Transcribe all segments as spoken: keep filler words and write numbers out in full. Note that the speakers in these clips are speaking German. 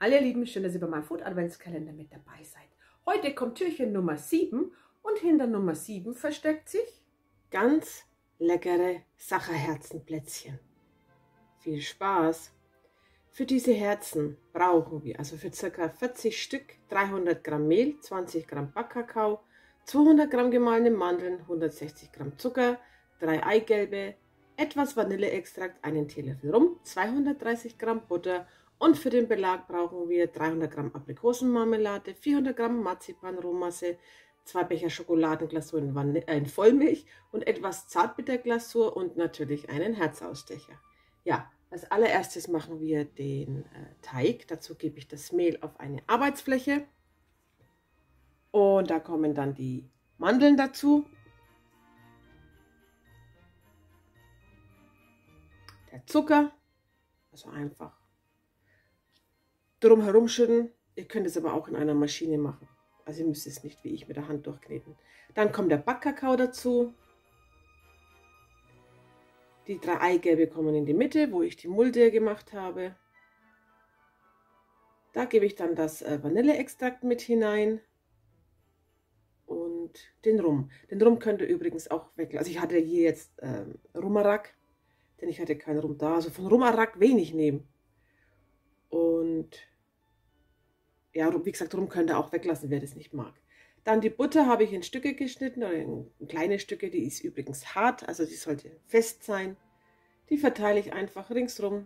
Hallo ihr Lieben, schön, dass ihr bei meinem Food Adventskalender mit dabei seid. Heute kommt Türchen Nummer sieben und hinter Nummer sieben versteckt sich ganz leckere Sacherherzenplätzchen. Viel Spaß! Für diese Herzen brauchen wir also für ca. vierzig Stück dreihundert Gramm Mehl, zwanzig Gramm Backkakao, zweihundert Gramm gemahlene Mandeln, hundertsechzig Gramm Zucker, drei Eigelbe, etwas Vanilleextrakt, einen Teelöffel Rum, zweihundertdreißig Gramm Butter und für den Belag brauchen wir dreihundert Gramm Aprikosenmarmelade, vierhundert Gramm Marzipan-Rohmasse, zwei Becher Schokoladenglasur in, Vanille, äh, in Vollmilch und etwas Zartbitterglasur und natürlich einen Herzausstecher. Ja, als allererstes machen wir den äh, Teig. Dazu gebe ich das Mehl auf eine Arbeitsfläche und da kommen dann die Mandeln dazu, der Zucker, also einfach drum herum schütten. Ihr könnt es aber auch in einer Maschine machen. Also ihr müsst es nicht wie ich mit der Hand durchkneten. Dann kommt der Backkakao dazu. Die drei Eigelbe kommen in die Mitte, wo ich die Mulde gemacht habe. Da gebe ich dann das Vanilleextrakt mit hinein und den Rum. Den Rum könnt ihr übrigens auch weglassen. Also ich hatte hier jetzt ähm, Rumarak, denn ich hatte keinen Rum da. Also von Rumarak wenig nehmen. Und ja, wie gesagt, Rum könnt ihr auch weglassen, wer das nicht mag. Dann die Butter habe ich in Stücke geschnitten, oder in kleine Stücke, die ist übrigens hart, also die sollte fest sein. Die verteile ich einfach ringsrum.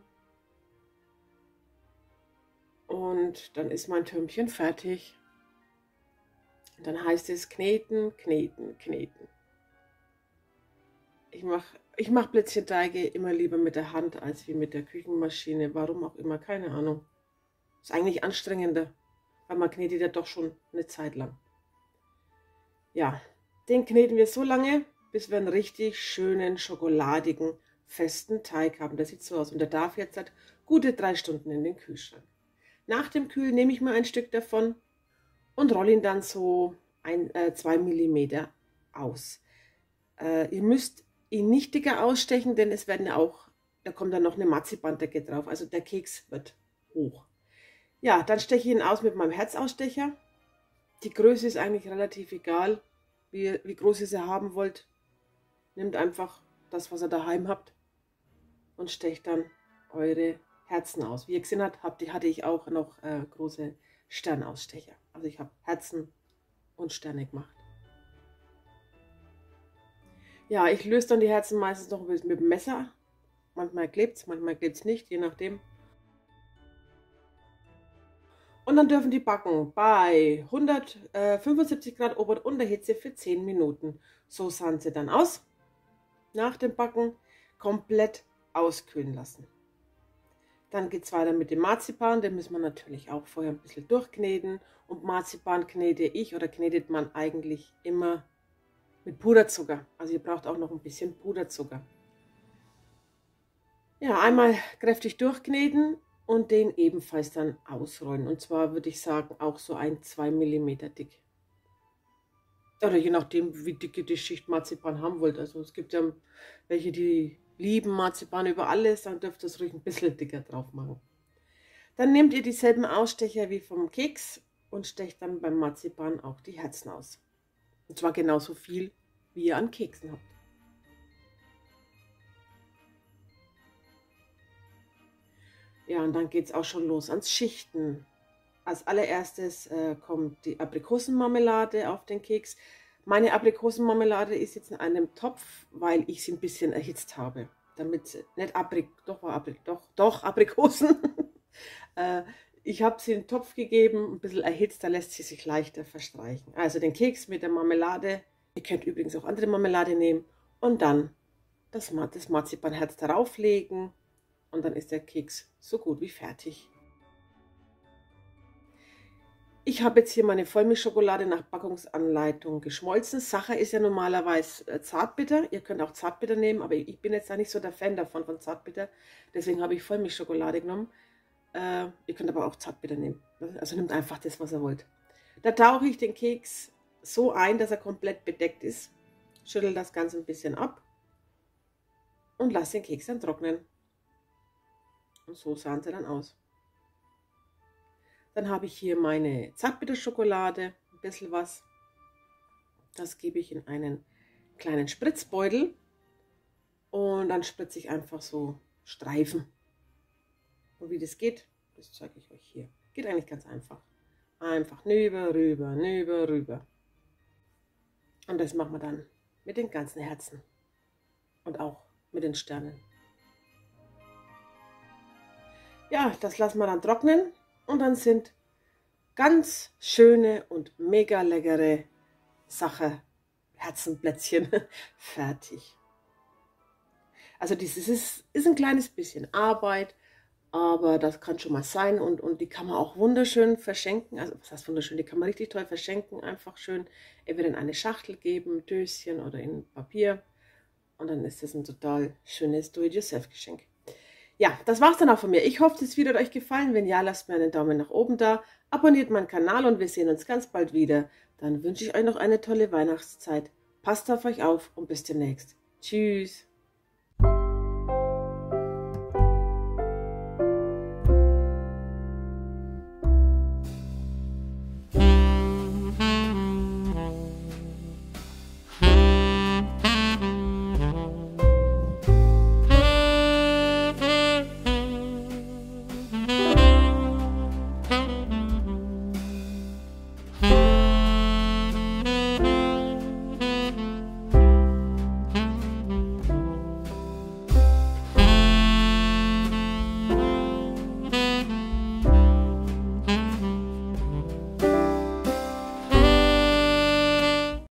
Und dann ist mein Türmchen fertig. Und dann heißt es kneten, kneten, kneten. Ich mache ich mach Plätzchenteige immer lieber mit der Hand als wie mit der Küchenmaschine. Warum auch immer, keine Ahnung. Ist eigentlich anstrengender, weil man knetet ja doch schon eine Zeit lang. Ja, den kneten wir so lange, bis wir einen richtig schönen, schokoladigen, festen Teig haben. Der sieht so aus und der darf jetzt seit gute drei Stunden in den Kühlschrank. Nach dem Kühlen nehme ich mir ein Stück davon und rolle ihn dann so ein, äh, zwei Millimeter aus. Äh, ihr müsst ihn nicht dicker ausstechen, denn es werden ja auch, da kommt dann noch eine Marzipandecke drauf, also der Keks wird hoch. Ja, dann steche ich ihn aus mit meinem Herzausstecher. Die Größe ist eigentlich relativ egal, wie, wie groß ihr sie haben wollt. Nehmt einfach das, was ihr daheim habt und stecht dann eure Herzen aus. Wie ihr gesehen habt, habt hatte ich auch noch äh, große Sternausstecher. Also ich habe Herzen und Sterne gemacht. Ja, ich löse dann die Herzen meistens noch mit dem Messer. Manchmal klebt es, manchmal klebt es nicht, je nachdem. Und dann dürfen die backen bei hundertfünfundsiebzig Grad Ober- und Unterhitze für zehn Minuten. So sahen sie dann aus. Nach dem Backen komplett auskühlen lassen. Dann geht es weiter mit dem Marzipan. Den müssen wir natürlich auch vorher ein bisschen durchkneten. Und Marzipan knete ich oder knetet man eigentlich immer mit Puderzucker. Also ihr braucht auch noch ein bisschen Puderzucker. Ja, einmal kräftig durchkneten. Und den ebenfalls dann ausrollen. Und zwar würde ich sagen, auch so ein zwei Millimeter dick. Oder je nachdem, wie dicke die Schicht Marzipan haben wollt. Also es gibt ja welche, die lieben Marzipan über alles, dann dürft ihr es ruhig ein bisschen dicker drauf machen. Dann nehmt ihr dieselben Ausstecher wie vom Keks und stecht dann beim Marzipan auch die Herzen aus. Und zwar genauso viel, wie ihr an Keksen habt. Ja, und dann geht es auch schon los ans Schichten. Als allererstes äh, kommt die Aprikosenmarmelade auf den Keks. Meine Aprikosenmarmelade ist jetzt in einem Topf, weil ich sie ein bisschen erhitzt habe. Damit nicht Aprik, doch, war Aprik, doch, doch Aprikosen. äh, ich habe sie in den Topf gegeben, ein bisschen erhitzt, da lässt sie sich leichter verstreichen. Also den Keks mit der Marmelade. Ihr könnt übrigens auch andere Marmelade nehmen. Und dann das, das Marzipanherz darauf legen. Und dann ist der Keks so gut wie fertig. Ich habe jetzt hier meine Vollmilchschokolade nach Packungsanleitung geschmolzen. Sacher ist ja normalerweise Zartbitter. Ihr könnt auch Zartbitter nehmen, aber ich bin jetzt da nicht so der Fan davon, von Zartbitter. Deswegen habe ich Vollmilchschokolade genommen. Äh, ihr könnt aber auch Zartbitter nehmen. Also nehmt einfach das, was ihr wollt. Da tauche ich den Keks so ein, dass er komplett bedeckt ist. Schüttel das Ganze ein bisschen ab und lasse den Keks dann trocknen. Und so sahen sie dann aus. Dann habe ich hier meine Zartbitterschokolade, ein bisschen was. Das gebe ich in einen kleinen Spritzbeutel und dann spritze ich einfach so Streifen. Und wie das geht, das zeige ich euch hier. Geht eigentlich ganz einfach. Einfach nüber, rüber, nüber, rüber. Und das machen wir dann mit den ganzen Herzen und auch mit den Sternen. Ja, das lassen wir dann trocknen und dann sind ganz schöne und mega leckere Sache, Herzenplätzchen, fertig. Also dieses ist, ist ein kleines bisschen Arbeit, aber das kann schon mal sein und, und die kann man auch wunderschön verschenken. Also was heißt wunderschön, die kann man richtig toll verschenken, einfach schön entweder in eine Schachtel geben, Döschen oder in Papier. Und dann ist das ein total schönes Do-it-yourself-Geschenk. Ja, das war's dann auch von mir. Ich hoffe, das Video hat euch gefallen. Wenn ja, lasst mir einen Daumen nach oben da. Abonniert meinen Kanal und wir sehen uns ganz bald wieder. Dann wünsche ich euch noch eine tolle Weihnachtszeit. Passt auf euch auf und bis demnächst. Tschüss.